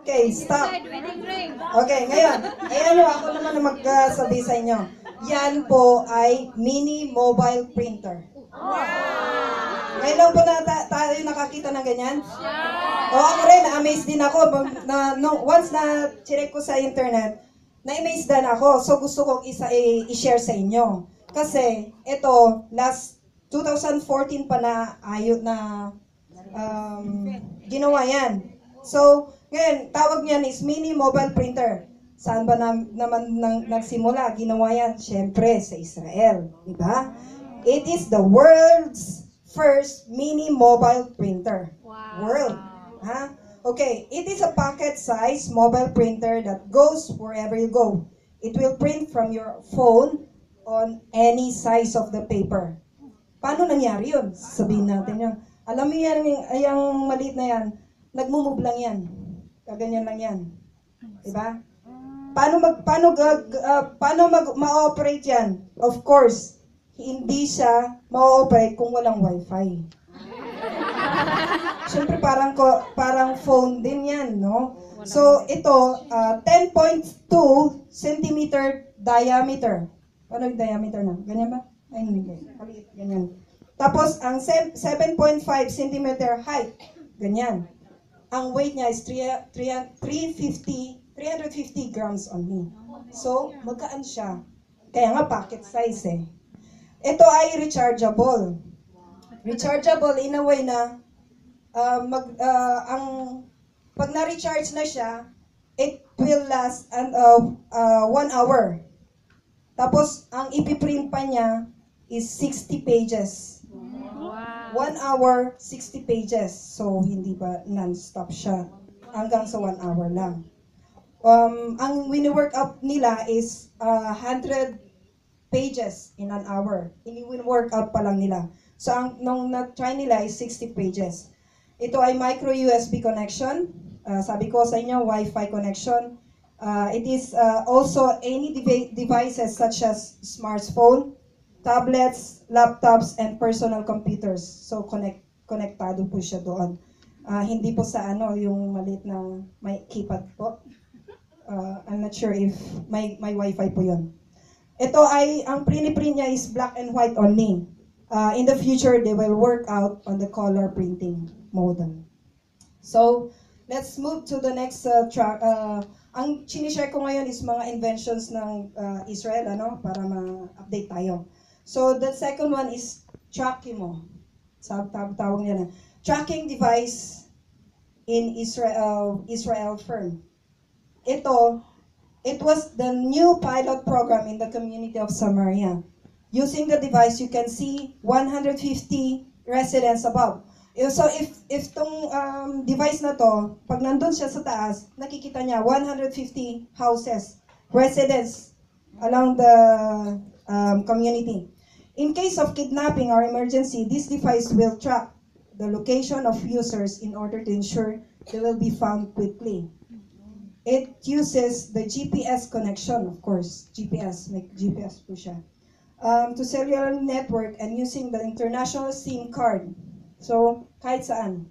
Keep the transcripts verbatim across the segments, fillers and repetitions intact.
Okay, stop. Okay, ngayon. Ayan o, ako naman na magsabi sa inyo. Yan po ay mini mobile printer. Ngayon lang po na ta- tayo nakakita ng ganyan? O ako rin, na-amaze din ako. Na, no, once na check ko sa internet, na-amaze din ako. So gusto kong isa, i- i-share sa inyo. Kasi ito, last twenty fourteen pa na ayot na um, ginawa yan. So, ngayon, tawag niyan is mini mobile printer. Saan ba na, naman nang, nagsimula? Ginawa yan, syempre, sa Israel. Diba? It is the world's first mini mobile printer. Wow. World. Ha? Okay, it is a pocket-sized mobile printer that goes wherever you go. It will print from your phone on any size of the paper. Paano nangyari yun? Sabihin natin yun. Alam mo yan, yung, yung maliit na yan, nagmumove lang yan. Kaganyan lang yan. Diba? Paano mag paano gag, uh, paano mag ma-operate yan? Of course, hindi siya ma-operate kung walang wifi. Siyempre parang ko, parang phone din yan, no? So ito, uh, ten point two centimeter diameter. Ano yung diameter na? Ganyan ba? Ay, hindi. Kaliit, ganyan. Tapos ang seven point five centimeter height. Ganyan. Ang weight niya is three hundred fifty grams only. So, magkaan siya. Kaya nga pocket size eh. Ito ay rechargeable. Rechargeable in a way na uh, mag, uh, ang pag na-recharge na siya, it will last and uh, uh, one hour. Tapos, ang ipiprint pa niya is sixty pages. One hour, sixty pages. So, hindi ba non-stop siya. Hanggang sa one hour lang. Um, ang wini-work up nila is uh, one hundred pages in an hour. Ini-work up pa lang nila. So, ang nung na-try nila is sixty pages. Ito ay micro U S B connection. Uh, sabi ko sa inyo, Wi-Fi connection. Uh, it is uh, also any dev- devices such as smartphone, tablets, laptops, and personal computers. So, connect, konektado po siya doon. Uh, hindi po sa ano, yung maliit na may keypad po. Uh, I'm not sure if may, may wifi po yun. Ito ay, ang print niya is black and white only. Uh, in the future, they will work out on the color printing model. So, let's move to the next uh, track. Uh, ang sinishare ko ngayon is mga inventions ng uh, Israel, ano, para ma-update tayo. So, the second one is Trackimo. Tawag niya na. Tracking device in Israel, Israel firm. Ito, it was the new pilot program in the community of Samaria. Using the device, you can see one hundred fifty residents above. So, if if tong um, device na to, pag nandun siya sa taas, nakikita niya one hundred fifty houses, residents along the um, community. In case of kidnapping or emergency, this device will track the location of users in order to ensure they will be found quickly. It uses the G P S connection, of course, G P S, may G P S po siya, um, to cellular network and using the international SIM card. So, kahit saan.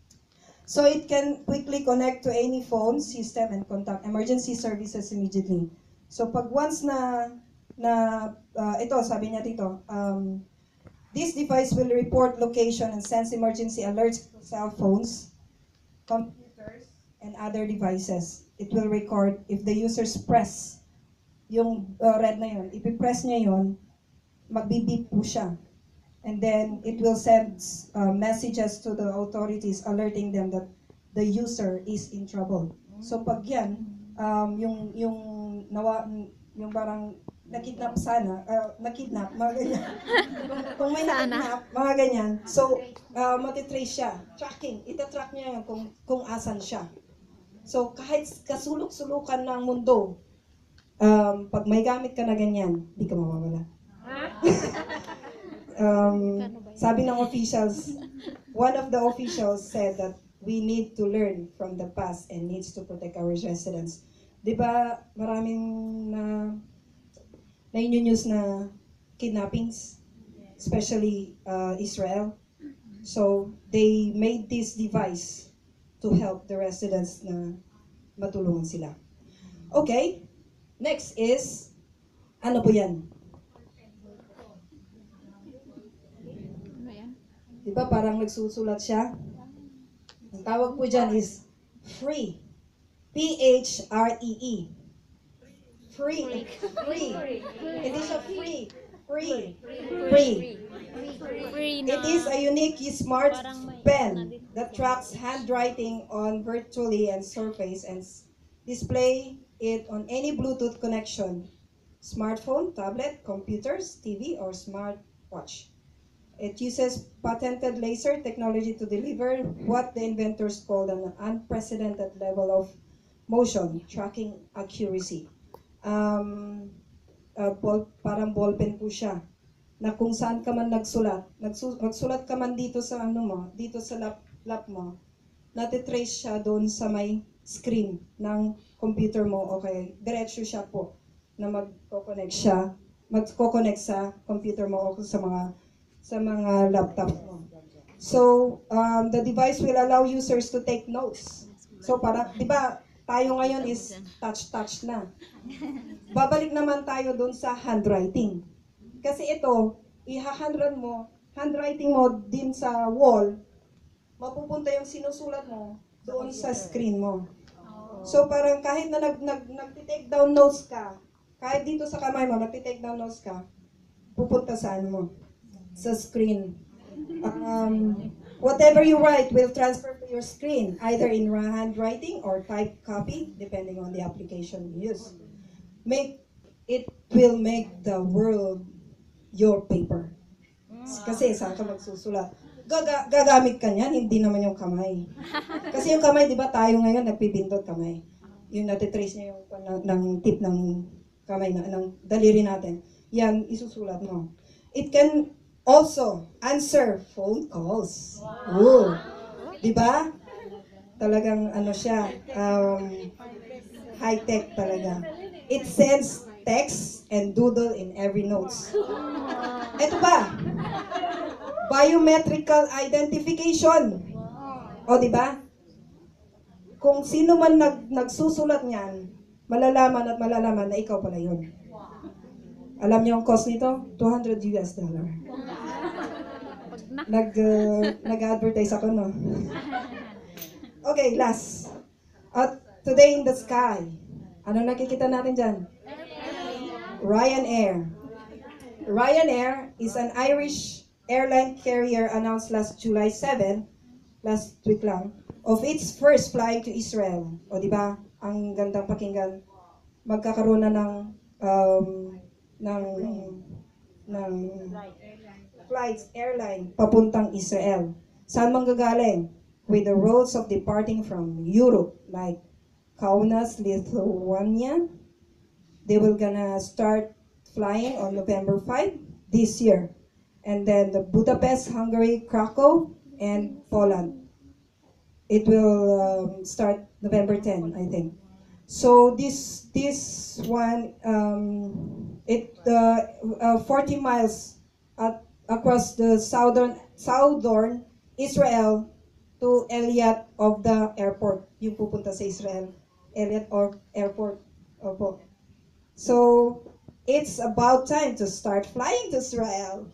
So, it can quickly connect to any phone system and contact emergency services immediately. So, pag once na na uh, ito, sabi niya dito, um, this device will report location and sends emergency alerts to cell phones, computers, and other devices. It will record if the users press yung uh, red na yun. If i-press niya yun, magbi-beep po siya. And then it will send uh, messages to the authorities alerting them that the user is in trouble. So pag yan, um, yung, yung, nawa, yung parang nakidnap sana, uh, nakidnap, mga ganyan. Kung may nakidnap, mga ganyan. So, uh, matitrace siya. Tracking. Itatrack niya yun kung, kung asan siya. So, kahit kasulok-sulukan ng mundo, um, pag may gamit ka na ganyan, di ka mawawala. um, sabi ng officials, one of the officials said that we need to learn from the past and needs to protect our residents. Di ba maraming na na news na kidnappings, especially uh, Israel. So they made this device to help the residents na matulungan sila. Okay, next is, ano po yan? Di ba parang nagsusulat siya? Ang tawag po dyan is free. P H R E E. Free. Free. Hindi siya free. Free. Free. It is a unique smart pen that tracks handwriting on virtually and surface and display it on any Bluetooth connection, smartphone, tablet, computers, T V, or smartwatch. It uses patented laser technology to deliver what the inventors called an unprecedented level of motion tracking accuracy. Um, uh, ball, parang ballpen po siya, na kung saan ka man nagsulat, nagsu, magsulat ka man dito sa ano mo, dito sa lap, lap mo, natitrace siya doon sa may screen ng computer mo, okay, diretso siya po na magko-connect siya, magko-connect sa computer mo o sa mga sa mga laptop mo. So, um, the device will allow users to take notes. So, para, di ba, tayo ngayon is touch-touch na. Babalik naman tayo doon sa handwriting. Kasi ito, iha-handwrite mo, handwriting mo din sa wall, mapupunta yung sinusulat mo doon sa screen mo. So parang kahit na nag, nag, nag-take down notes ka, kahit dito sa kamay mo, nag-take down notes ka, pupunta saan mo? Sa screen. Um, whatever you write will transfer to your screen, either in handwriting or typed copy, depending on the application you use. Make, it will make the world your paper. Kasi saan ka magsusulat? Gaga, gagamit ka niyan, hindi naman yung kamay. Kasi yung kamay, di ba tayo ngayon nagpipindot kamay. Yung natitrace niya yung ng, ng tip ng kamay, na, ng daliri natin. Yan, isusulat mo. It can also answer phone calls. Wow. Di ba? Talagang ano siya, um, high-tech talaga. It sends text and doodle in every notes. Ito ba? Biometrical identification. O, di ba? Kung sino man nag, nagsusulat niyan, malalaman at malalaman na ikaw pala yun. Alam niyo ang cost nito? two hundred U S dollar. Nag, uh, nag-advertise ako, no? Okay, last. At today in the sky. Ano nakikita natin dyan? Ryanair. Ryanair is an Irish airline carrier announced last July seventh, last week lang, of its first flying to Israel. O di ba? Ang gandang pakinggan. Magkakaroon na ng um, ng ng flights, airline, papuntang Israel. Saan manggagaling? With the roads of departing from Europe, like Kaunas, Lithuania. They will gonna start flying on November fifth this year. And then the Budapest, Hungary, Krakow, and Poland. It will um, start November tenth, I think. So this this one, um, it uh, uh, forty miles at, across the southern southern Israel to Eilat of the airport. Yung pupunta sa Israel, Eilat or airport. Opo. So it's about time to start flying to Israel.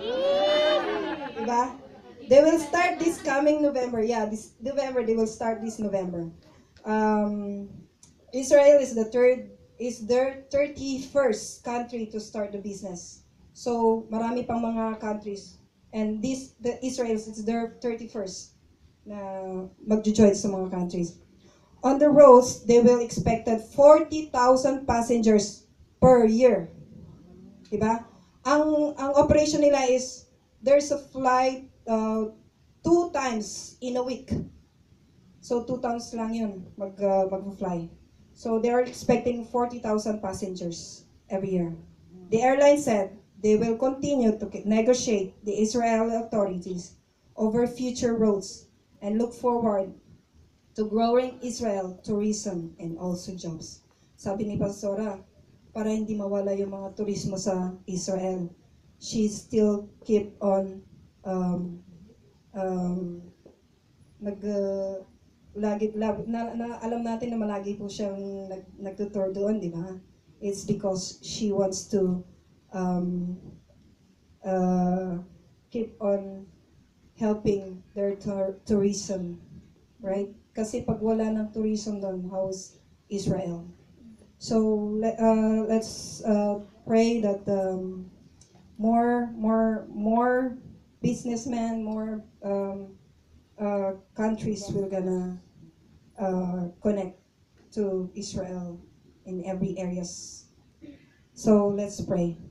Diba? They will start this coming November. Yeah, this November they will start this November. Um, Israel is the third is their thirty-first country to start the business. So marami pang mga countries, and this the Israel is their thirty-first na magjo-join sa mga countries. On the roads, they will expected forty thousand passengers per year. Diba? Ang ang operation nila is there's a flight uh, two times in a week. So two times lang yun mag uh, mag-fly. So they are expecting forty thousand passengers every year. The airline said they will continue to negotiate the Israeli authorities over future roads and look forward to growing Israel tourism and also jobs. Sabi ni Pastora, para hindi mawala yung mga turismo sa Israel, she still keep on um, um, nag uh, lagi, lagi na, na, alam natin na malagi po siyang nag, nagtutour doon, di ba? It's because she wants to um, uh, keep on helping their tour, tourism, right? Kasi pag wala ng tourism doon, how's Israel? So let, uh, let's uh, pray that um, more, more, more businessmen, more um, uh, countries will gonna uh, connect to Israel in every areas. So let's pray.